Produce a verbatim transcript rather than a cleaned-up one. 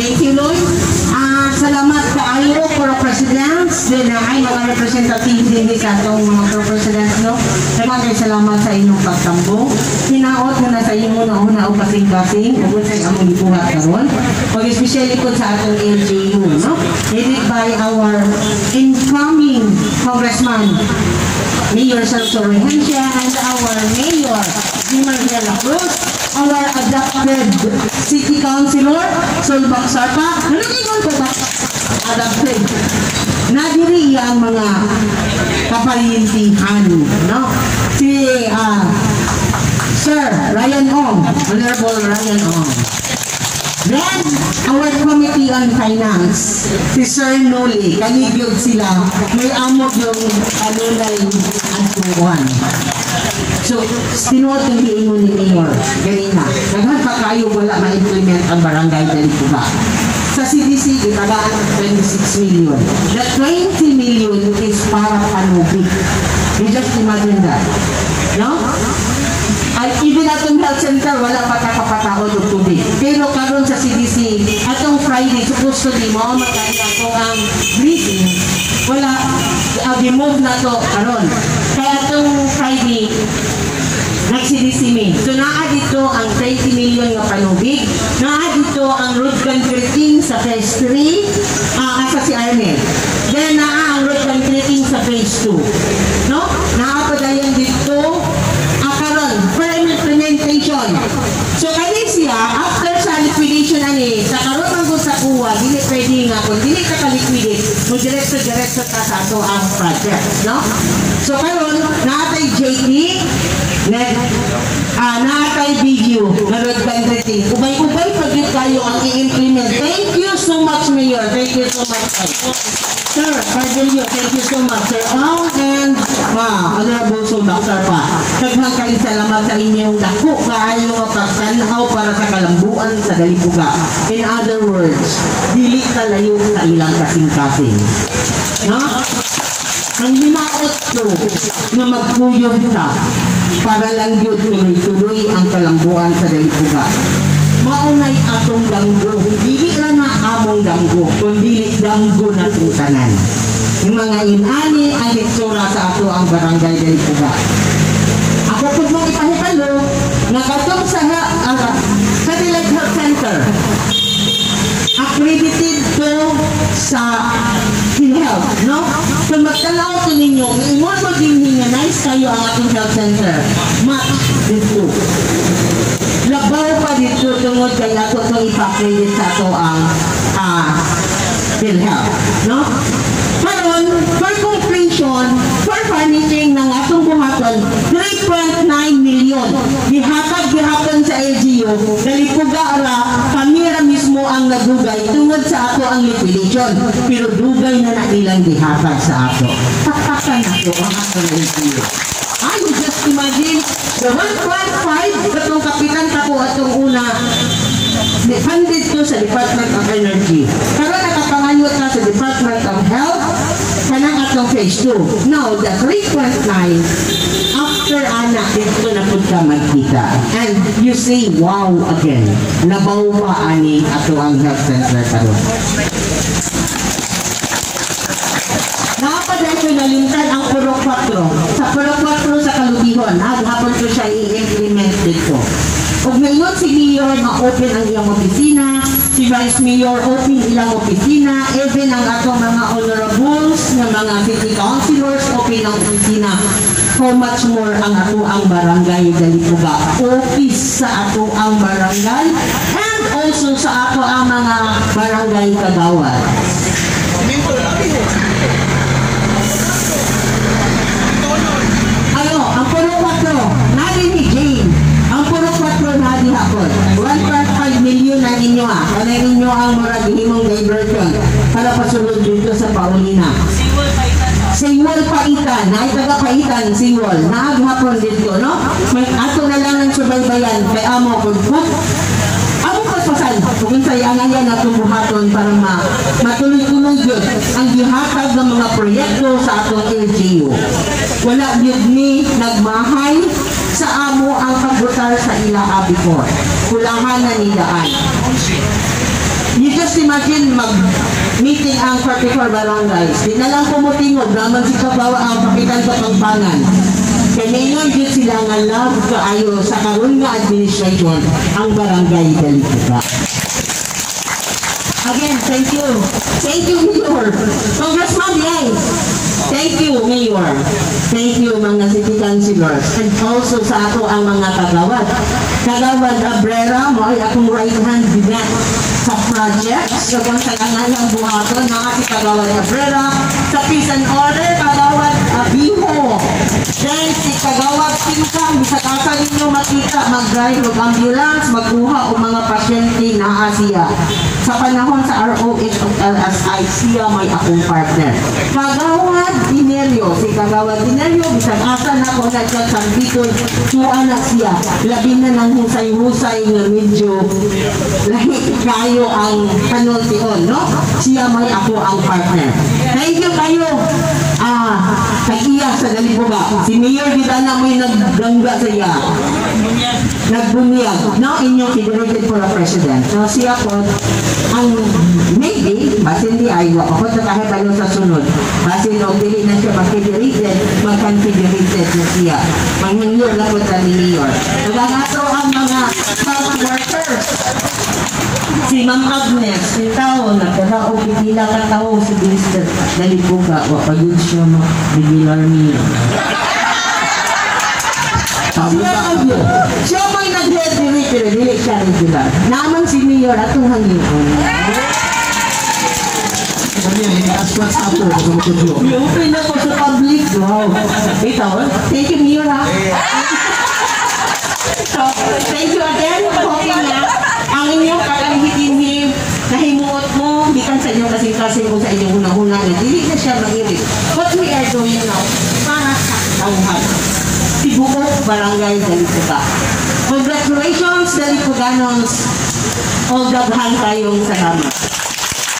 Thank you, Lord. Uh, salamat kaayo for presidents. Then uh, ay mga representative din sa itong mga pro-presidents, no? Salamat kayo salamat sa inyong pagtambong. Hinaot mo na sa inyo na una o kasing-kasing. Huwag sa among ibuhat karon. Pag-especially po sa atong L G U, no? Headed by our incoming Congressman Mayor Celso Rehencia and our Mayor Jimar de la Cruz, our adopted City Councilor Solbak Sarpa. Ano kayo ko ba? Adopted. Nadiri ang mga kapalintihan, no? Si uh, Sir Ryan Ong, Honorable Ryan Ong. Then, our Committee on Finance, si Sir Noli, kanigyo sila, may amog yung alulay at tuwan. So, sinuot yung hiingo ni Mayor, ganina. Naghan pa kayo wala ma-implement ang barangay dali po ba? Sa C D C, itagaan twenty-six million. The twenty million is para panubig. You just imagine that. No? At even atong health center, wala pa kakapataod o tubig. Pero karon sa C D C, atong Friday, supposed to be mo, magkaya atong ang breathing, wala, uh, remove na to karon. Kaya atong Friday, nag-C D C me. So naa dito ang twenty million nga panubig, naa dito ang road concreting sa phase three, uh, asa si Arnel. Then naa ang road concreting sa phase two. No? Naa pa dayon dito, for implementation. So kani siya, after sa liquidation ani, sa karon ang sa kuha, dili pwede nga kung dili ka ka-liquidate, mo diretso-diretso ka sa ato ang project, no? So karon naatay J T, na uh, naatay video, na road concreting. Ubay-ubay pag yun kayo ang i-implement. Thank you so much, Mayor. Thank you so much. Sir, Cardelio, thank you so much, Sir Ong and Ma, Honorable Solbak Sarpa. Daghang kayo salamat sa inyong dako kaayo nga pagtanaw para sa kalambuan sa Dalipuga. In other words, dili kalayo sa ilang kasing-kasing. No? Ang hinaot ko na magkuyog ta para lang yun tuloy-tuloy ang kalambuan sa Dalipuga. Maunay atong danggo, dili lang na among danggo, kundi danggo na tutanan. Yung mga inani ang itsura sa ato ang barangay Dalipuga. Ako po mong ipahitalo, nakatong sa uh, Satellite Health Center, accredited to sa PhilHealth, no? So magtanaw ko ninyo, iwan mo din ninyo, nice kayo ang ating health center. Match dito. Labaw pa dito tungod kay ako itong ipakredit sa ito ang uh, PhilHealth, no? Karon, for completion, for furnishing ng atong buhaton, three point nine million. Gihatag gihapon sa L G U, Dalipuga ara, kamera mismo ang nagdugay tungod sa ato ang liquidation. Pero dugay na na ilang gihatag sa ato. Taktakan na ito ang atong L G U. I would just imagine the one point five katong kapitan kako atong una funded to sa Department of Energy. Karon nakapanganyot na sa Department of Health kanang atong phase two. Now, the three point nine after ana dito na pud ka magkita. And you say, wow again. Labaw pa ani ato ang health center karon. Nakapaday ko nalintad ang Puro four. Sa Puro four sa Kalubihon, naghapon ko siya i-implement dito. Kung ngayon si Mayor ma-open ang iyang opisina, si Vice Mayor open ilang opisina, even ang atong mga honorables, ng mga city councilors open ang opisina. How much more ang ato ang barangay Dalipuga? Office sa ato ang barangay and also sa ato ang mga barangay kagawad. Ano, ang Puro four, nari ni Jane. Ang Puro four nari hapon. one point five million na ninyo ha. Kanay ninyo ang maragihimong diversion para pasulod dito sa Paulina. Singwal Paitan, na itaga Paitan, Singwal. Naaghapon dito, no? May ato na lang ang subaybayan kay amo kung amo paspasan kung sa iyangan yan atong buhaton para ma matuloy-tuloy yun ang gihatag ng mga proyekto sa atong L G U. Wala yun ni nagmahay sa amo ang pagbutar sa ila abikor. Kulangan na nidaan. You just imagine mag-meeting ang forty-four barangays. Di na lang pumutingog, naman si Kabawa ang kapitan sa Pangpangan. Kaya ngayon dito sila nga love kaayo sa karon nga administration ang barangay Dalituga. Again, thank you. Thank you, Mayor. Congressman Yang. Thank you, Mayor. Thank you, mga city councilors. And also sa ato ang mga kagawad. Kagawad Abrera, mo ay akong right hand bigat sa project. So kung talangan ng buhaton, mga si Kagawad Abrera. Sa peace and order, Kagawad Abiho. Then si Kagawad Pinkang, bisa kasa ninyo makita, mag-drive of ambulance, magkuha o mga pasyente na Asia. Sa panahon sa R O H of L S I, siya may akong partner. Kagawad Dinerio, si Kagawad Dinerio, bisag asa na ko na siya sa Bicol, tuwa na siya. Labi na ng husay-husay nga medyo lahi kayo ang panultiyon, no? Siya may ako ang partner. Thank you kayo. Ah, kag-iya sa Dalituga. Si Mayor kita na may naggangga sa iya. Nagbunyag. No, inyong federated for a president. So siya po, ang maybe, basin di ay wako sa kahit ano sa sunod. Basin o dili na siya mag-federated, mag-confederated na siya. Manghingyo na po sa Mayor. Nagagato ang mga health workers. Si Ma'am Agnes, si tao, nagkara o pipila ka tao sa Minister Dalituga, o pagod siya mo, regular meal. Siya may nag-head pero dili siya regular. Naman si Mayor atong hangin. Kami ay aswat sa ato sa mutudyo. Open na ko sa public. Wow. Ito, thank you, Mayor, ha? So, thank you again. Hoping na ang inyong kalanghit-inhib nahimuot mo, di kan sa inyong kasing-kasing mo sa inyong unang-una na dili na siya mag-irit. What we are doing now, para sa tauhan. Tibuok Barangay Dalituga. Congratulations, Dalituganons. O gabhan tayong salamat.